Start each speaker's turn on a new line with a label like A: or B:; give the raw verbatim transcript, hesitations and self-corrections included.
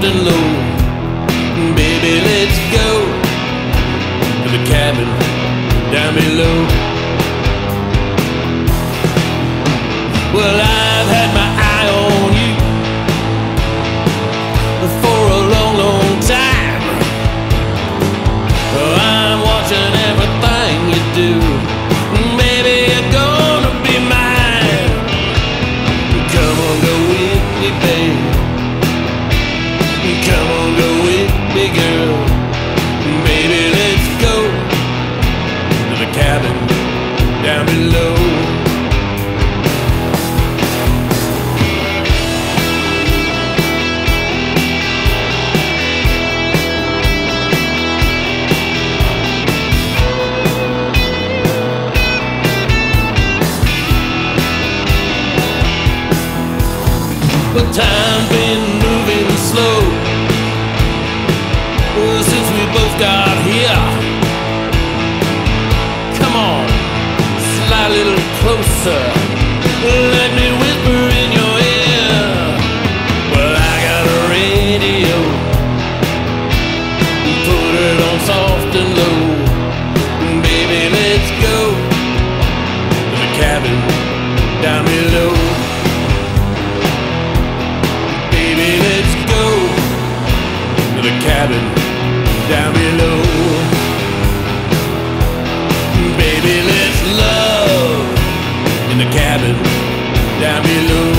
A: and low. Baby, let's go to the cabin down below. Well, I've had my eye on you for a long, long time. I'm watching everything you do. Maybe you're gonna be mine. Come on, go with me, babe. Come on, go with me, girl. Baby, let's go to the cabin down below. But time's been moving slow well, since we both got here. Come on, slide a little closer. Let me whisper in your ear. Well, I got a radio. Put it on soft and low. Baby, let's go to the cabin down below. The cabin down below. Baby, let's love in the cabin down below.